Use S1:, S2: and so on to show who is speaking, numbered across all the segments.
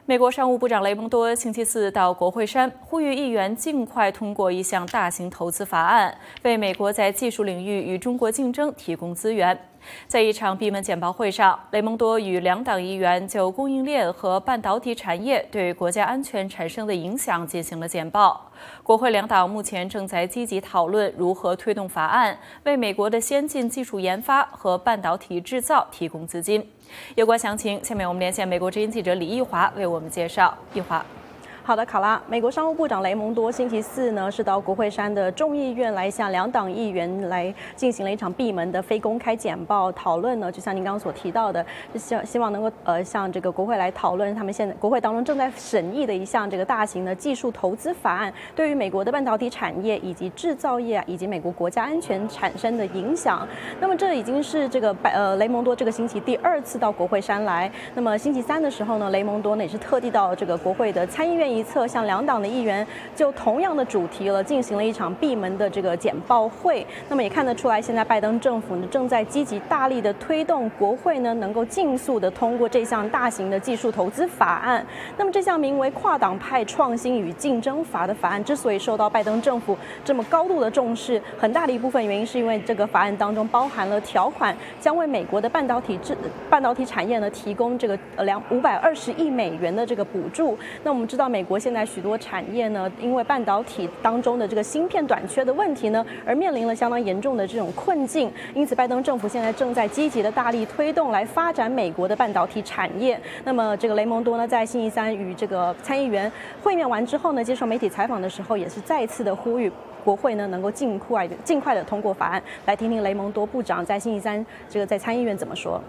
S1: 美国商务部长雷蒙多星期四到国会山，呼吁议员尽快通过一项大型投资法案，为美国在技术领域与中国竞争提供资源。在一场闭门简报会上，雷蒙多与两党议员就供应链和半导体产业对国家安全产生的影响进行了简报。国会两党目前正在积极讨论如何推动法案，为美国的先进技术研发和半导体制造提供资金。有关详情，下面我们连线美国之音记者李义华为我们介绍。义华。
S2: 好的，卡拉，美国商务部长雷蒙多星期四呢是到国会山的众议院来向两党议员来进行了一场闭门的非公开简报讨论呢，就像您刚刚所提到的，希望能够向这个国会来讨论他们现在国会当中正在审议的一项这个大型的技术投资法案，对于美国的半导体产业以及制造业以及美国国家安全产生的影响。那么这已经是这个雷蒙多这个星期第2次到国会山来。那么星期三的时候呢，雷蒙多呢也是特地到这个国会的参议院一侧向两党的议员就同样的主题了进行了一场闭门的这个简报会。那么也看得出来，现在拜登政府呢正在积极大力的推动国会呢能够尽速的通过这项大型的技术投资法案。那么这项名为跨党派创新与竞争法的法案之所以受到拜登政府这么高度的重视，很大的一部分原因是因为这个法案当中包含了条款，将为美国的半导体产业呢提供这个520亿美元的这个补助。那我们知道美国现在许多产业呢，因为半导体当中的这个芯片短缺的问题呢，而面临了相当严重的这种困境。因此，拜登政府现在正在积极的大力推动来发展美国的半导体产业。那么，这个雷蒙多呢，在星期三与这个参议员会面完之后呢，接受媒体采访的时候，也是再一次的呼吁国会呢能够尽快的通过法案。来听听雷蒙多部长在星期三这个在参议院怎么说。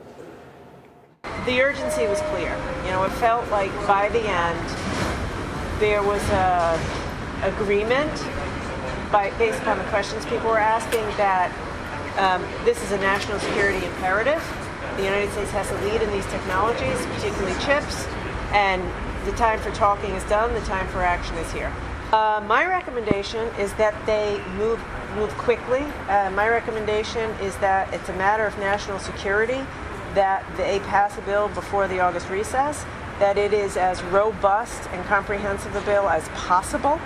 S3: The urgency was clear. It felt like by the end there was an agreement based upon the questions people were asking that this is a national security imperative. The United States has to lead in these technologies, particularly chips, and the time for talking is done, the time for action is here. My recommendation is that they move quickly. My recommendation is that it's a matter of national security, that they pass a bill before the August recess, that it is as robust and comprehensive a bill as possible,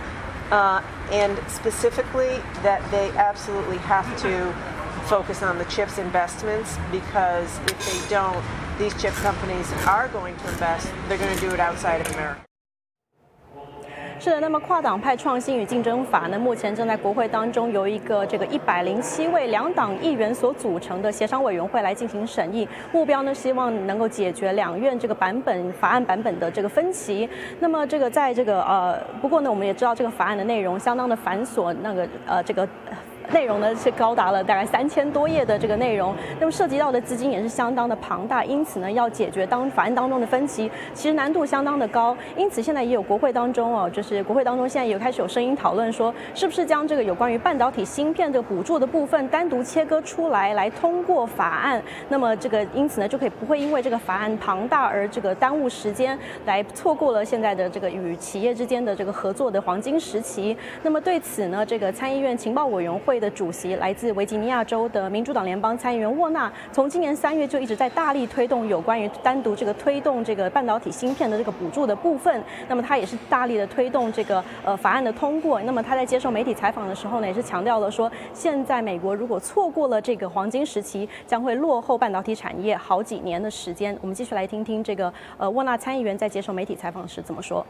S3: and specifically that they absolutely have to focus on the CHIPS investments, because if they don't, these chip companies are going to invest, they're going to do it outside of America.
S2: 是的，那么跨党派创新与竞争法呢，目前正在国会当中由一个这个107位两党议员所组成的协商委员会来进行审议，目标呢希望能够解决两院这个法案版本的这个分歧。那么这个在这个不过呢，我们也知道这个法案的内容相当的繁琐，那个这个。内容呢是高达了大概3000多页的这个内容，那么涉及到的资金也是相当的庞大，因此呢要解决法案当中的分歧，其实难度相当的高。因此现在也有国会当中就是国会当中现在也开始有声音讨论说，是不是将这个有关于半导体芯片这个补助的部分单独切割出来通过法案。那么这个因此呢就不会因为这个法案庞大而这个耽误时间，来错过了现在的这个与企业之间的这个合作的黄金时期。那么对此呢，这个参议院情报委员会的主席来自维吉尼亚州的民主党联邦参议员沃纳，从今年3月就一直在大力推动有关于单独这个推动这个半导体芯片的这个补助的部分。那么他也是大力的推动这个法案的通过。那么他在接受媒体采访的时候呢，也是强调了说，现在美国如果错过了这个黄金时期，将会落后半导体产业好几年的时间。我们继续来听听这个沃纳参议员在接受媒体采访时怎么说。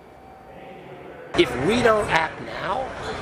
S4: If we don't act now,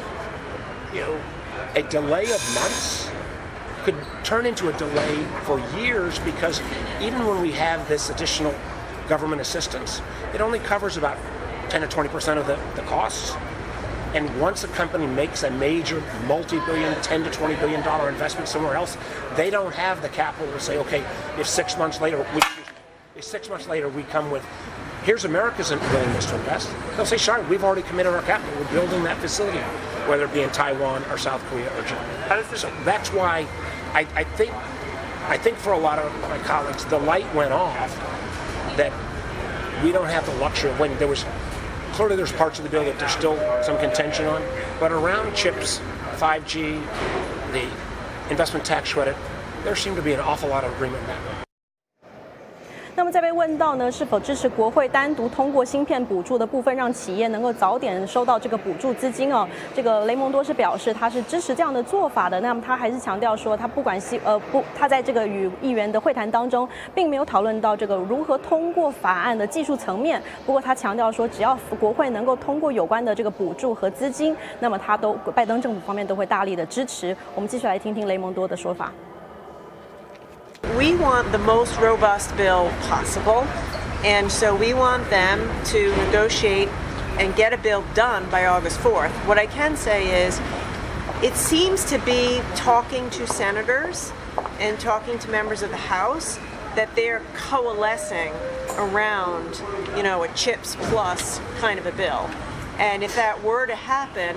S4: a delay of months could turn into a delay for years, because even when we have this additional government assistance, it only covers about 10 to 20% of the costs. And once a company makes a major multi-billion, $10 to $20 billion investment somewhere else, they don't have the capital to say, okay, if 6 months later we come with, here's America's willingness to invest. They'll say, sorry, we've already committed our capital. We're building that facility, whether it be in Taiwan or South Korea or Japan. So that's why I think for a lot of my colleagues, the light went off that we don't have the luxury of waiting. Clearly there's parts of the bill that there's still some contention on, but around chips, 5G, the investment tax credit, there seemed to be an awful lot of agreement in that.
S2: 那么在被问到呢，是否支持国会单独通过芯片补助的部分，让企业能够早点收到这个补助资金哦，这个雷蒙多是表示他是支持这样的做法的。那么他还是强调说，他不管他在这个与议员的会谈当中，并没有讨论到这个如何通过法案的技术层面。不过他强调说，只要国会能够通过有关的这个补助和资金，那么拜登政府方面都会大力的支持。我们继续来听听雷蒙多的说法。
S3: We want the most robust bill possible, and so we want them to negotiate and get a bill done by August 4th. What I can say is, it seems to be talking to senators and talking to members of the House that they're coalescing around, a CHIPS plus kind of a bill. And if that were to happen,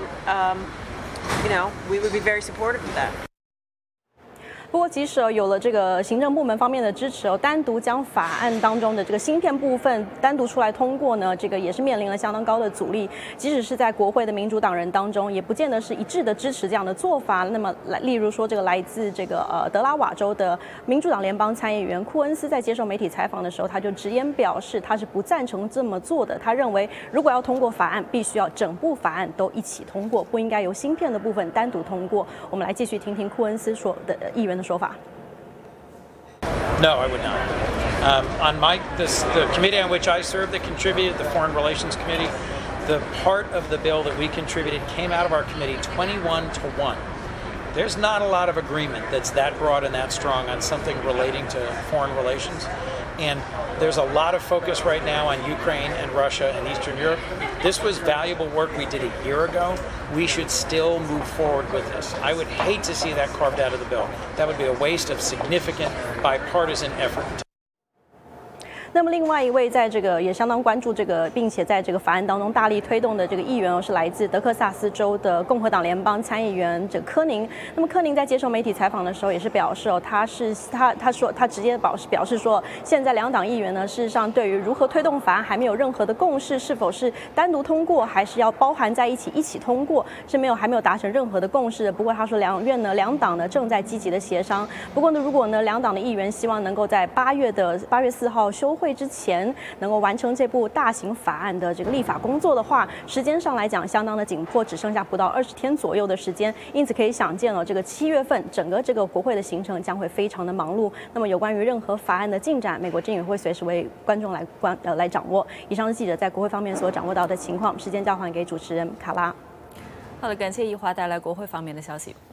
S3: we would be very supportive of that.
S2: 不过，即使有了这个行政部门方面的支持单独将法案当中的这个芯片部分单独出来通过呢，这个也是面临了相当高的阻力。即使是在国会的民主党人当中，也不见得是一致的支持这样的做法。那么，例如说，这个来自这个德拉瓦州的民主党联邦参议员库恩斯在接受媒体采访的时候，他就直言表示，他是不赞成这么做的。他认为，如果要通过法案，必须要整部法案都一起通过，不应该由芯片的部分单独通过。我们来继续听听库恩斯说的议员的说法。
S5: No, I would not. On the committee on which I served that contributed, the Foreign Relations Committee, the part of the bill that we contributed came out of our committee 21-1. There's not a lot of agreement that's that broad and that strong on something relating to foreign relations. And there's a lot of focus right now on Ukraine and Russia and Eastern Europe. This was valuable work we did a year ago. We should still move forward with this. I would hate to see that carved out of the bill. That would be a waste of significant bipartisan effort.
S2: 那么，另外一位在这个也相当关注这个，并且在这个法案当中大力推动的这个议员是来自德克萨斯州的共和党联邦参议员柯宁。那么，柯宁在接受媒体采访的时候也是表示他直接表示说，现在两党议员呢，事实上对于如何推动法案还没有任何的共识，是否是单独通过，还是要包含在一起通过，还没有达成任何的共识。不过他说，两党呢正在积极的协商。不过呢，如果呢两党的议员希望能够在8月4号休会之前能够完成这部大型法案的这个立法工作的话，时间上来讲相当的紧迫，只剩下不到20天左右的时间，因此可以想见这个7月份整个这个国会的行程将会非常的忙碌。那么有关于任何法案的进展，美国之音也会随时为观众来掌握。以上是记者在国会方面所掌握到的情况，时间交还给主持人卡拉。
S1: 好了，感谢易华带来国会方面的消息。